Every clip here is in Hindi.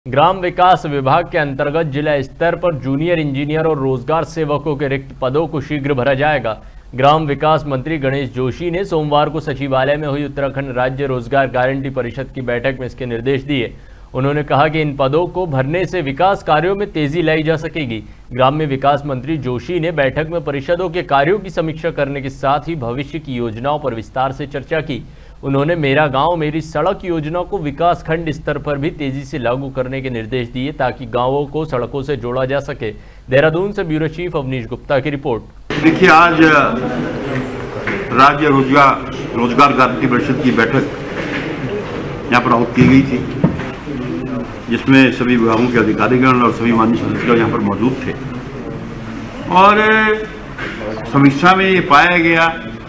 ग्राम विकास विभाग के अंतर्गत जिला स्तर पर जूनियर इंजीनियर और रोजगार सेवकों के रिक्त पदों को शीघ्र भरा जाएगा। ग्राम विकास मंत्री गणेश जोशी ने सोमवार को सचिवालय में हुई उत्तराखंड राज्य रोजगार गारंटी परिषद की बैठक में इसके निर्देश दिए। उन्होंने कहा कि इन पदों को भरने से विकास कार्यों में तेजी लाई जा सकेगी। ग्राम्य विकास मंत्री जोशी ने बैठक में परिषदों के कार्यों की समीक्षा करने के साथ ही भविष्य की योजनाओं पर विस्तार से चर्चा की। उन्होंने मेरा गांव मेरी सड़क योजना को विकास खंड स्तर पर भी तेजी से लागू करने के निर्देश दिए ताकि गांवों को सड़कों से जोड़ा जा सके। देहरादून से ब्यूरो चीफ अवनीश गुप्ता की रिपोर्ट। देखिए, आज राज्य रोजगार गारंटी परिषद की बैठक यहाँ पर आयोजित की गई थी, जिसमें सभी विभागों के अधिकारीगण और सभी माननीय सदस्य यहाँ पर मौजूद थे। और समीक्षा में ये पाया गया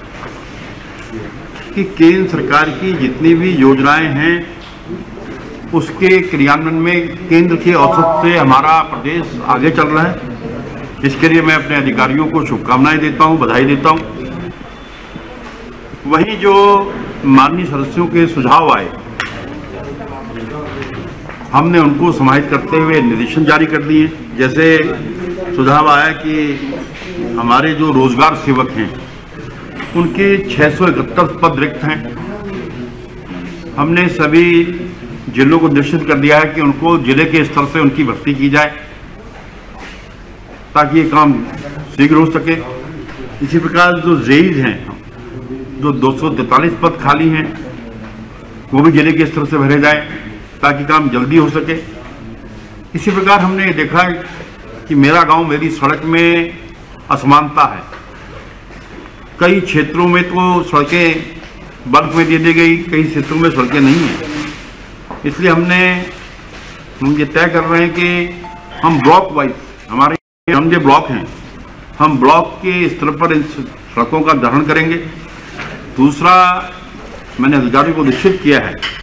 कि केंद्र सरकार की जितनी भी योजनाएं हैं उसके क्रियान्वयन में केंद्र के औसत से हमारा प्रदेश आगे चल रहा है। इसके लिए मैं अपने अधिकारियों को शुभकामनाएं देता हूं, बधाई देता हूं। वहीं जो माननीय सदस्यों के सुझाव आए, हमने उनको समाहित करते हुए निर्देशन जारी कर दिए। जैसे सुझाव आया कि हमारे जो रोजगार सेवक हैं उनके 671 पद रिक्त हैं। हमने सभी जिलों को निश्चित कर दिया है कि उनको जिले के स्तर से उनकी भर्ती की जाए ताकि ये काम शीघ्र हो सके। इसी प्रकार जो जेईज हैं, जो 243 पद खाली हैं, वो भी जिले के स्तर से भरे जाए ताकि काम जल्दी हो सके। इसी प्रकार हमने देखा कि मेरा गांव मेरी सड़क में असमानता है। कई क्षेत्रों में तो सड़कें बल्क में दे दी गई, कई क्षेत्रों में सड़कें नहीं हैं। इसलिए हम ये तय कर रहे हैं कि हम ब्लॉक वाइज, हमारे हम जो ब्लॉक हैं, हम ब्लॉक के स्तर पर इन सड़कों का ग्रहण करेंगे। दूसरा, मैंने अधिकारियों को निश्चित किया है